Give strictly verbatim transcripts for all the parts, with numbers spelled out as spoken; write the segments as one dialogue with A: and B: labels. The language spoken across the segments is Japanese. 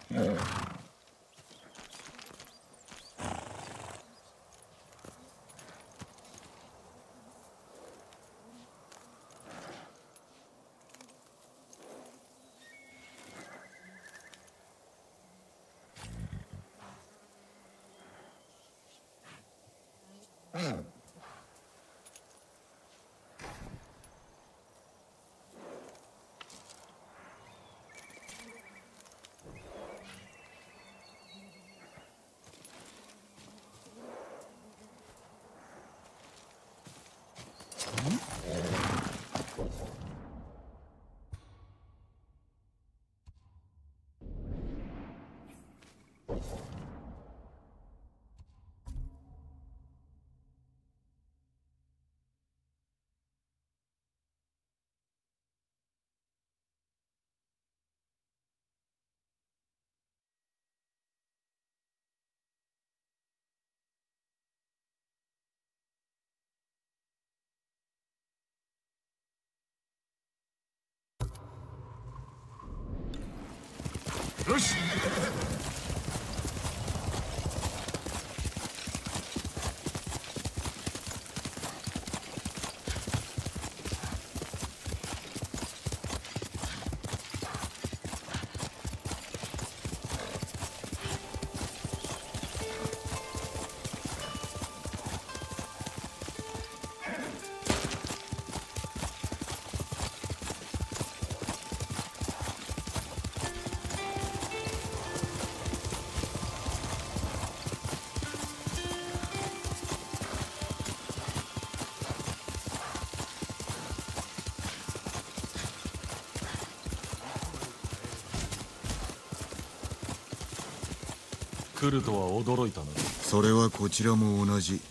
A: よし。来るとは驚いたな。
B: それはこちらも同じ。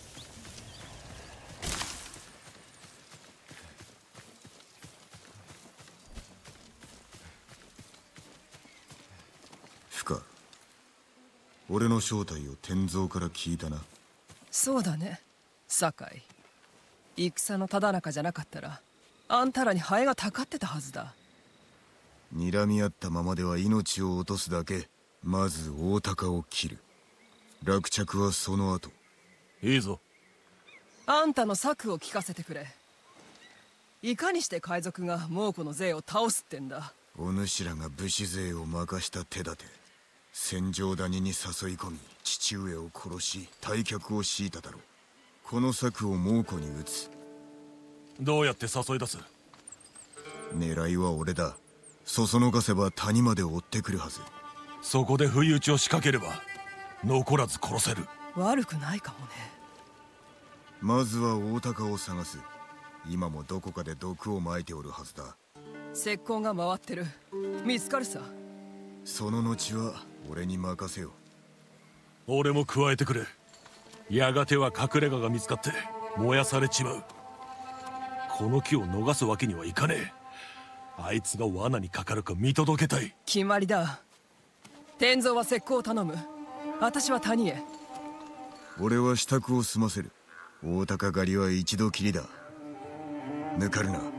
B: フカ、俺の正体を天蔵から聞いたな。
C: そうだね、酒井。戦のただ中じゃなかったらあんたらにハエがたかってたはずだ。
B: 睨み合ったままでは命を落とすだけ。まず大鷹を切る。落着はその後。
A: いいぞ。
C: あんたの策を聞かせてくれ。いかにして海賊が猛虎の勢を倒すってんだ。
B: お主らが武士勢を任した手立て。戦場谷に誘い込み父上を殺し退却を強いただろう。この策を猛虎に打つ。
A: どうやって誘い出す？
B: 狙いは俺だ。そそのかせば谷まで追ってくるはず。
A: そこで不意打ちを仕掛ければ残らず殺せる。
C: 悪くないかもね。
B: まずは大鷹を探す。今もどこかで毒をまいておるはずだ。
C: 石膏が回ってる。見つかるさ。
B: その後は俺に任せよ。
A: 俺も加えてくれ。やがては隠れ家が見つかって燃やされちまう。この木を逃すわけにはいかねえ。あいつが罠にかかるか見届けたい。
C: 決まりだ。天蔵は石膏を頼む。私は谷へ。
B: 俺は支度を済ませる。大鷹狩りは一度きりだ。抜かるな。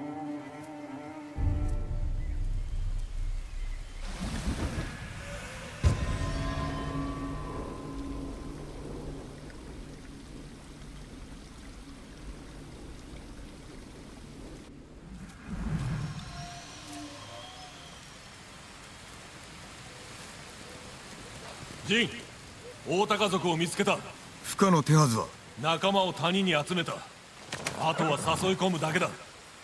A: ジン、大鷹族を見つけた。
B: 不可の手はずは？
A: 仲間を谷に集めた。あとは誘い込むだけだ。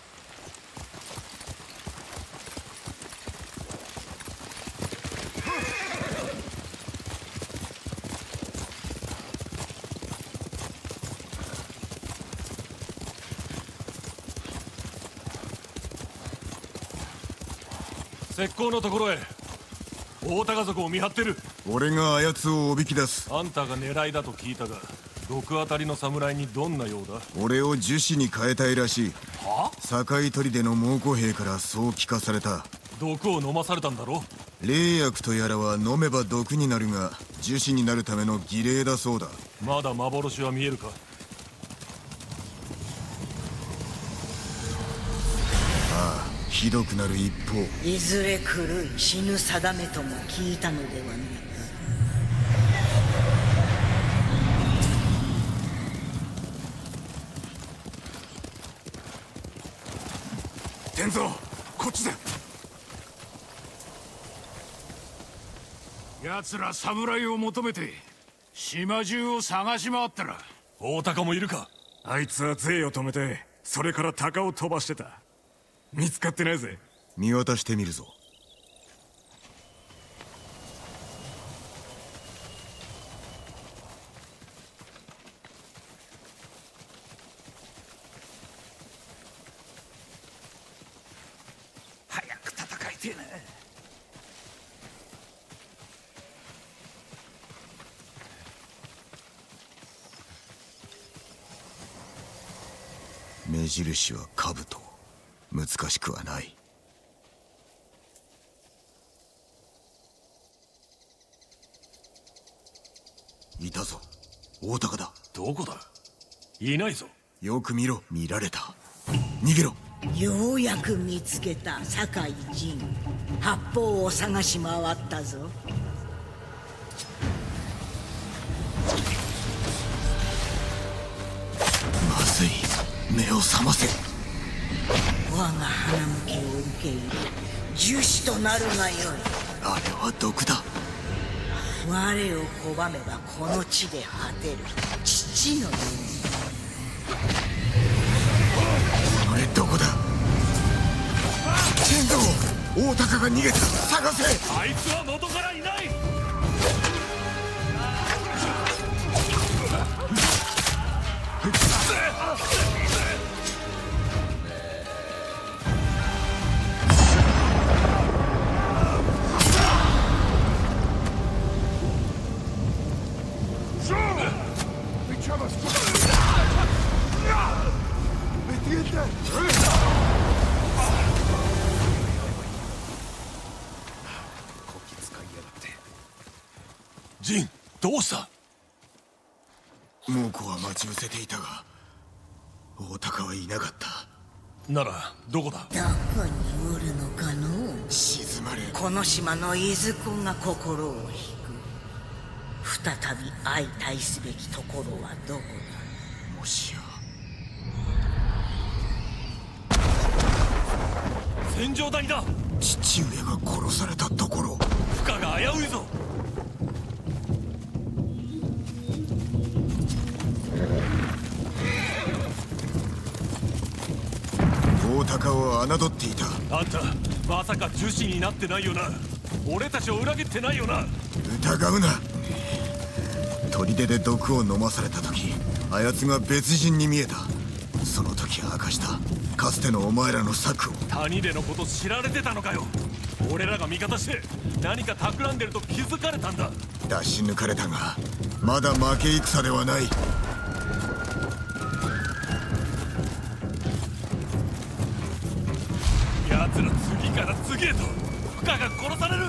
A: 石膏のところへ。大鷹族を見張ってる。
B: 俺があやつをおびき出す。
A: あんたが狙いだと聞いたが、毒あたりの侍にどんなようだ？
B: 俺を樹脂に変えたいらしい。
A: は？
B: 堺砦の猛虎兵からそう聞かされた。
A: 毒を飲まされたんだろ？
B: 霊薬とやらは飲めば毒になるが樹脂になるための儀礼だそうだ。
A: まだ幻は見えるか？
B: ああ、 ひどくなる一方。
D: いずれ狂い死ぬ定めとも聞いたのではないか。
B: 天蔵、こっちだ。
E: 奴ら侍を求めて島中を探し回ったら。
A: 大鷹もいるか？
F: あいつは税を止めて、それから鷹を飛ばしてた。見つかってないぜ。
B: 見渡してみるぞ。
E: 早く戦いてえな。
B: 目印は兜。難しくはない。いたぞ、大鷹だ。
A: どこだ？いないぞ。
B: よく見ろ。見られた。逃げろ。
D: ようやく見つけた酒井陣。八方を探し回ったぞ。
B: まずい、目を覚ませ。
D: 我が花向きを受け入れ樹脂となるがよい。
B: あれは毒だ。
D: 我を拒めばこの地で果てる父のように。
B: お前どこだ？天蔵、大鷹が逃げた。探せ。
A: あいつは元からいない。ジン、どうした？
B: 猛虎は待ち伏せていたが大鷹はいなかった。
A: ならどこだ？
D: どこにおるのかのう。
B: 静まれ。
D: この島のいずこが心を引く。再び相対すべきところはどこだ。
B: もしや
A: 戦場谷だ。
B: 父上が殺されたところ。
A: 負荷が危ういぞ。
B: 大鷹を侮っていた。
A: あんたまさか樹脂になってないよな。俺たちを裏切ってないよな。
B: 疑うな。砦で毒を飲まされた時、あやつが別人に見えた。その時明かしたかつてのお前らの策を。
A: 谷でのこと知られてたのかよ。俺らが味方して何か企んでると気づかれたんだ。
B: 出し抜かれたがまだ負け戦ではない。
A: 奴ら次から次へと負荷が殺される。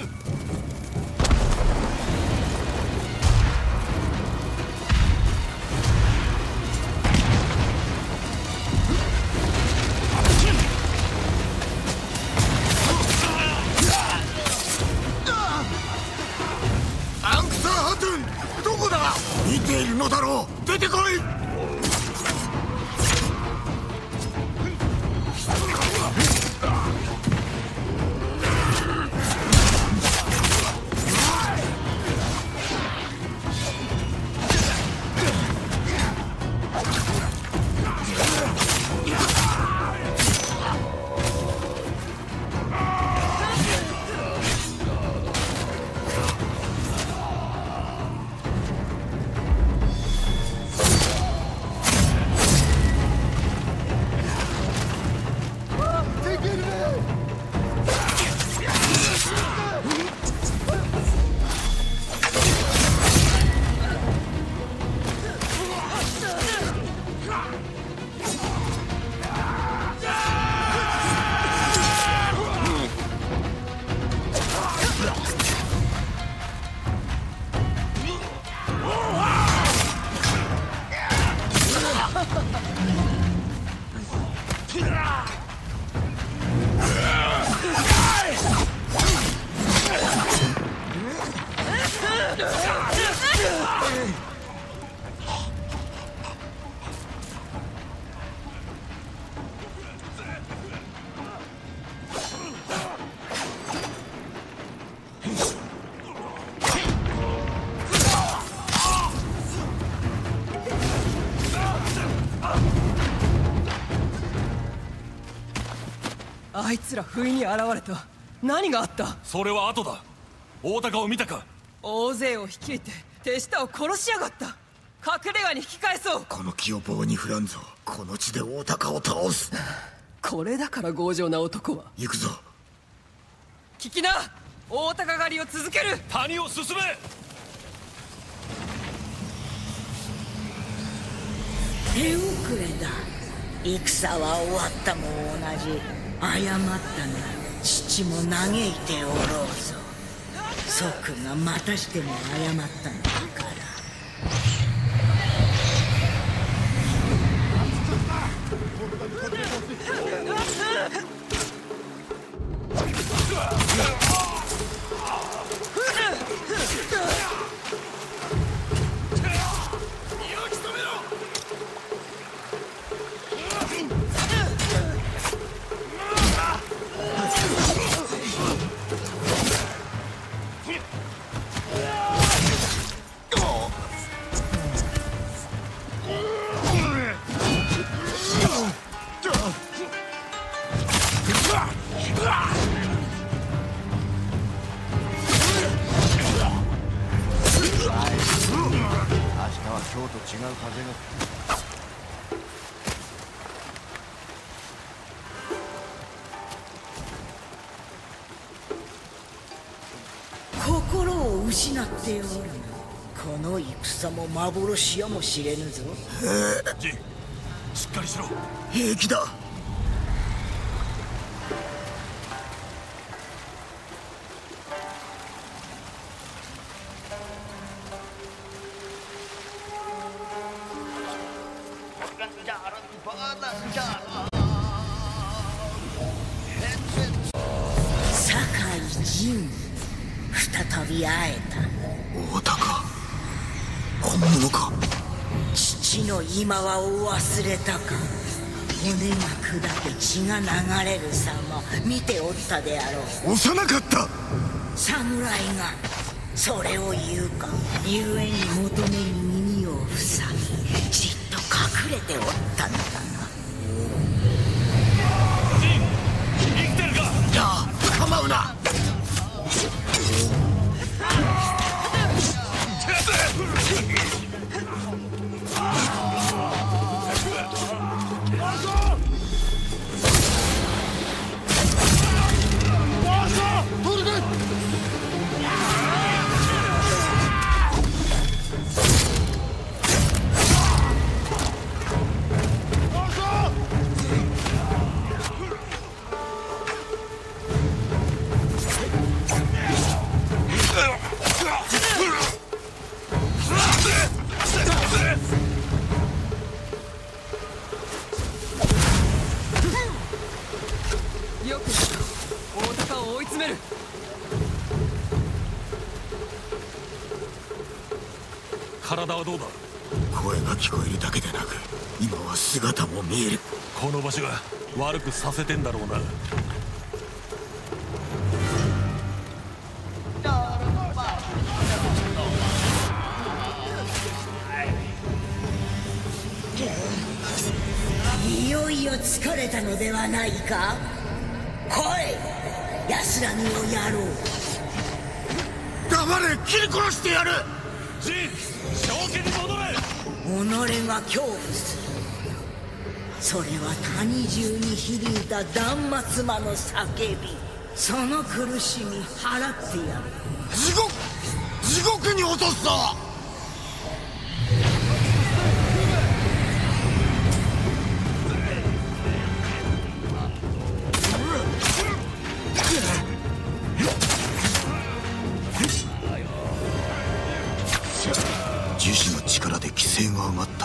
B: アンクサーハトゥン、どこだ？見ているのだろう。出てこい。
C: あいつら不意に現れた。何があった？
A: それは後だ。大高を見たか？
C: 大勢を率いて手下を殺しやがった。隠れ家に引き返そう。
B: この木を棒に振らんぞ。この地で大高を倒す。
C: これだから強情な男は。
B: 行くぞ。
C: 聞きな、大高狩りを続ける。
A: 谷を進め。
D: 手遅れだ。戦は終わったも同じ。謝ったなら父も嘆いておろうぞ。祖君がまたしても謝ったのだから。心を失っておるな。この戦も幻やもしれぬぞ。
A: ジン、しっかりしろ。
B: 平気だ。
D: 酒井陣、再び会えた。
B: 大高、本物か。
D: 父の今はを忘れたか。骨が砕け血が流れる様見ておったであろう。
B: 幼かった。
D: 侍がそれを言うか。故に求めに耳を塞ぎじっと隠れておったのだな。
A: ジン、生きてるか？
B: いや、構うな。
C: よく大高を追い詰める。
A: 体はどうだ？
B: 声が聞こえるだけでなく今は姿も見える。
A: この場所が悪くさせてんだろうな。
D: いよいよ疲れたのではないか。来い、安らぎをやろう。
B: 黙れ、切り殺してやる。
A: ジン、正気に戻れ。
D: 己が恐怖する。それは谷中に響いた断末魔の叫び。その苦しみ払ってやる。
B: 地獄地獄に落とすぞ。樹脂の力で規制が上がった。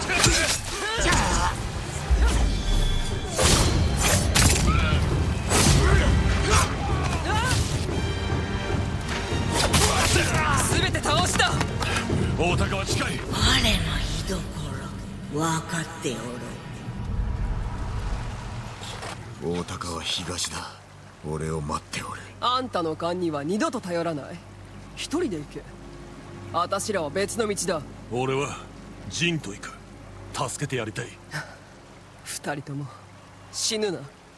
C: 全て倒した。
A: 大高は近い。
D: 我の居所分かっておろう。
B: 大高は東だ。俺を待っておる。
C: あんたの勘には二度と頼らない。一人で行け。私らは別の道だ。
A: 俺はジンと行く。助けてやりたい。
C: 二人とも死ぬな。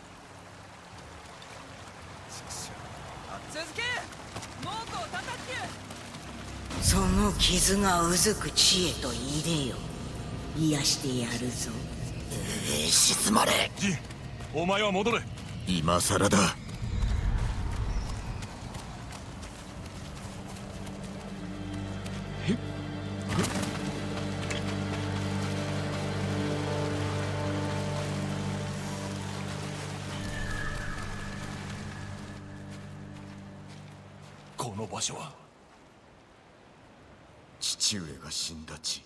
C: 続け、猛虎を叩け。
D: その傷がうずく知恵と入れよ。癒してやるぞ。
B: えー、静まれ。
A: ジン、お前は戻れ。
B: 今さらだ。
A: この場所は
B: 父上が死んだ地。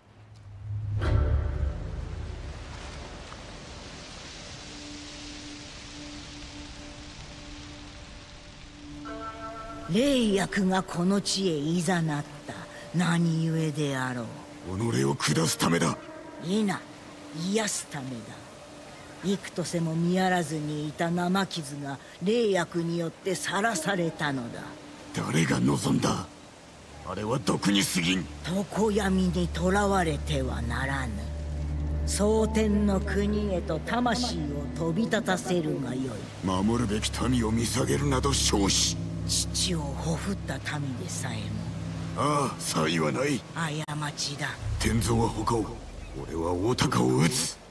D: 霊薬がこの地へいざなった。何故であろう。
B: 己を下すためだ。
D: いな、癒すためだ。幾とせも見やらずにいた生傷が霊薬によって晒されたのだ。
B: 誰が望んだ。あれは毒に過ぎん。
D: 常闇に囚われてはならぬ。蒼天の国へと魂を飛び立たせるがよい。
B: 守るべき民を見下げるなど少子。
D: 父をほふった民でさえも。
B: ああ、差異はない。
D: 過ちだ。
B: 天蔵は他を。俺は大高を撃つ。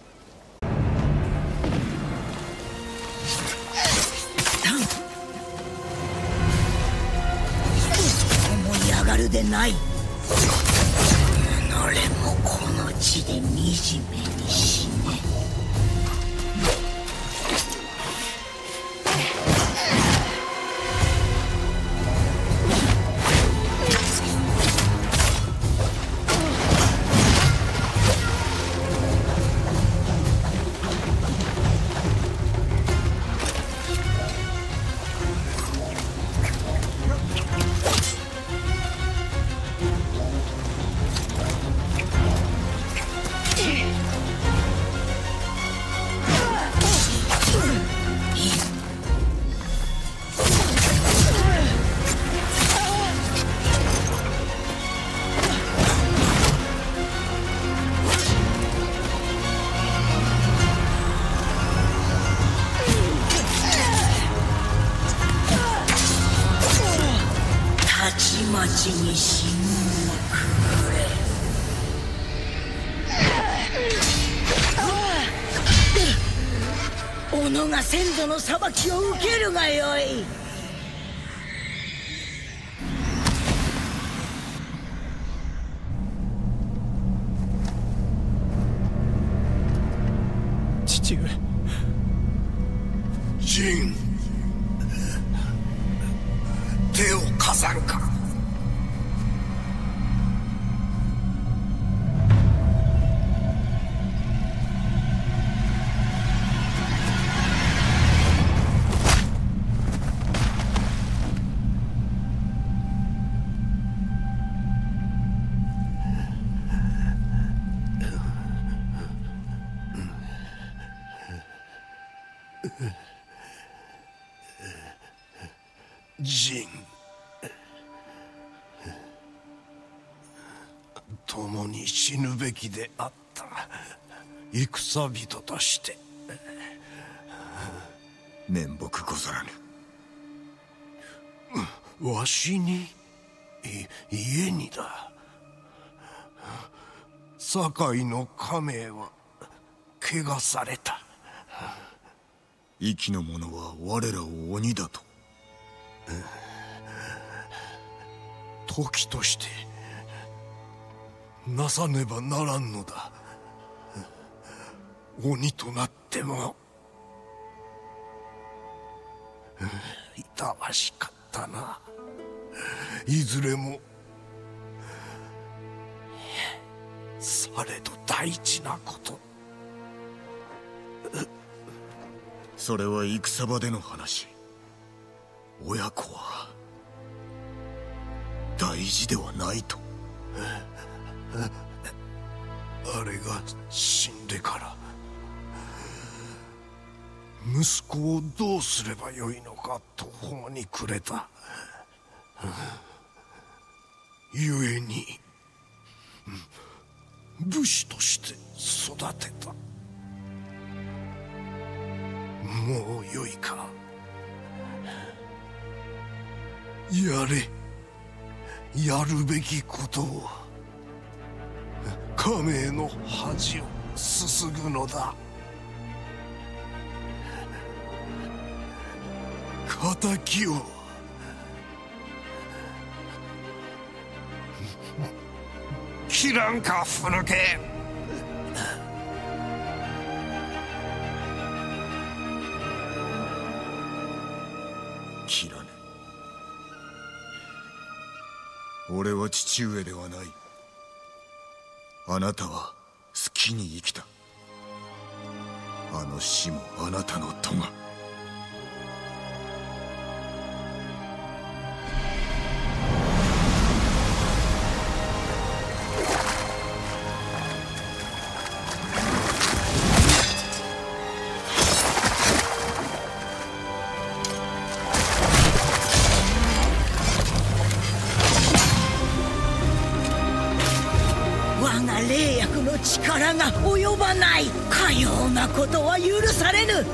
D: 思い上がるでない。己もこの地で惨めに死ね。たちまちに死ぬをくぐれ。己が先祖の裁きを受けるがよい。
C: 父上。
B: ジン、手を貸さんか。
A: ジン、共に死ぬべきであった。戦人として
B: 面目ござらぬ。
A: わしに、い家にだ。堺の家名は汚された。
B: 息の者は我らを鬼だと。
A: 時としてなさねばならんのだ。鬼となってもいたわしかったな。いずれも
G: あれど大事なこと。
B: それは戦場での話。親子は大事ではないと。
G: あれが死んでから息子をどうすればよいのか途方に暮れた。ゆえに武士として育てた。もうよいか。やれ、やるべきことを。家名の恥をすすぐのだ。敵を切らんか、ふぬけ。
B: 切らぬ。俺は父上ではない。あなたは好きに生きた。あの死もあなたの咎。
D: 力が及ばない。かようなことは許されぬ。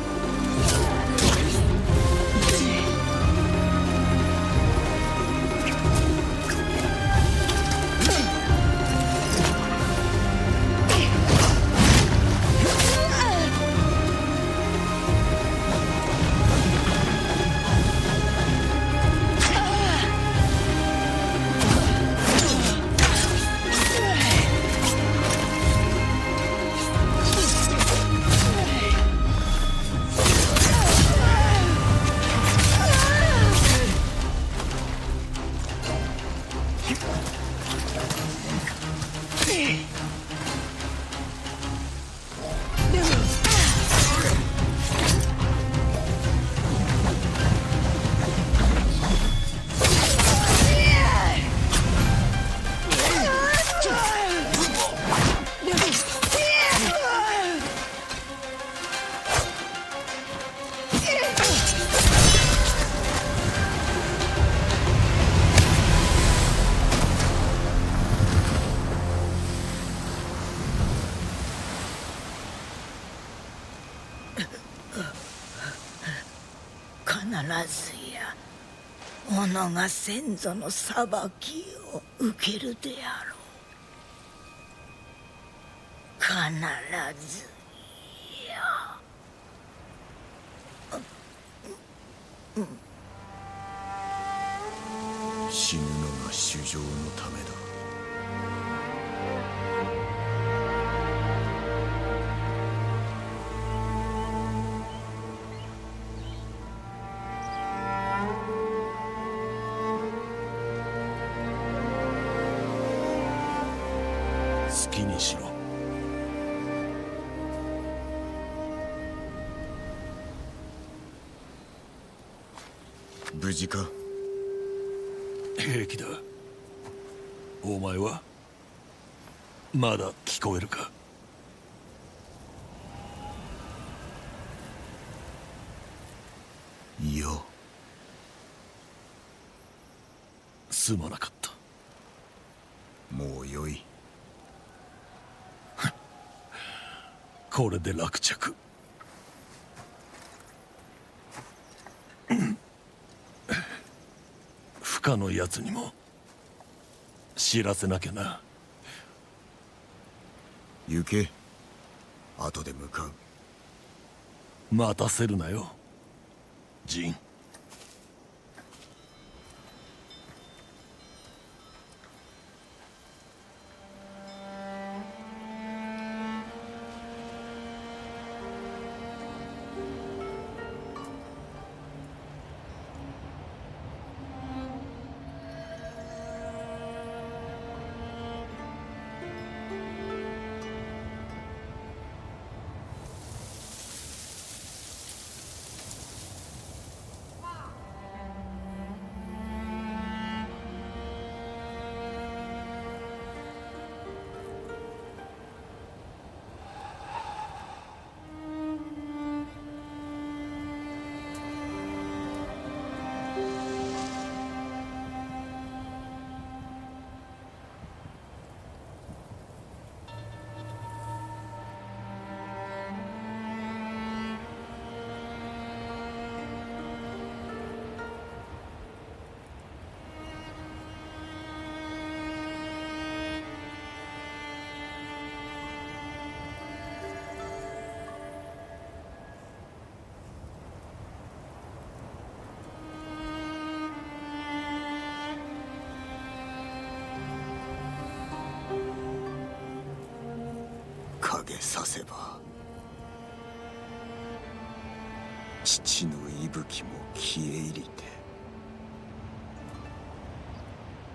D: 必ずや己が先祖の裁きを受けるであろう。必ずや。
B: 死ぬのが衆生のためだ。
A: 好きにしろ。
B: 無事か？
A: 平気だ。お前はまだ聞こえるか？
B: いや。
A: すまなかった。
B: もうよい。
A: これで落着。不可のやつにも知らせなきゃな。
B: 行け。後で向かう。
A: 待たせるなよ、ジン。
B: げさせば父の息吹も消え入りて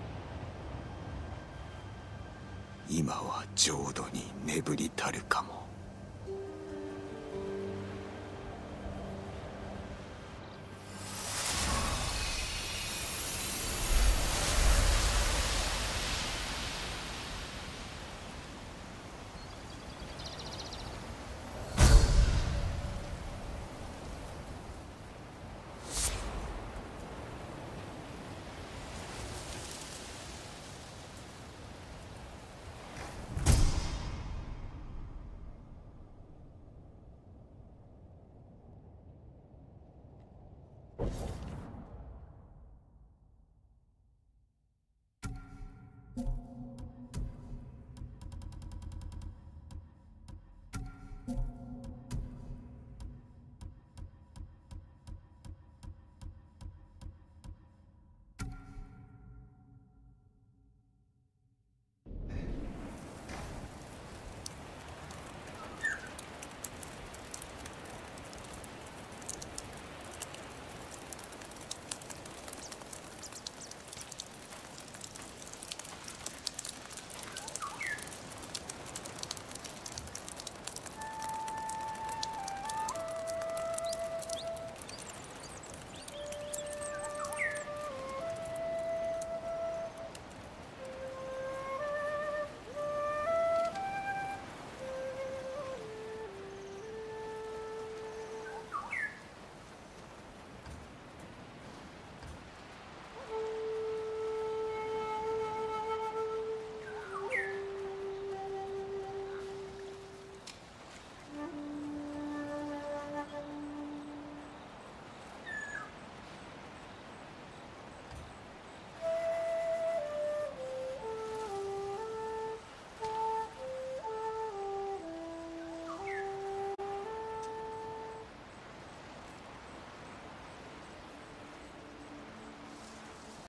B: 今は浄土に眠りたるかも。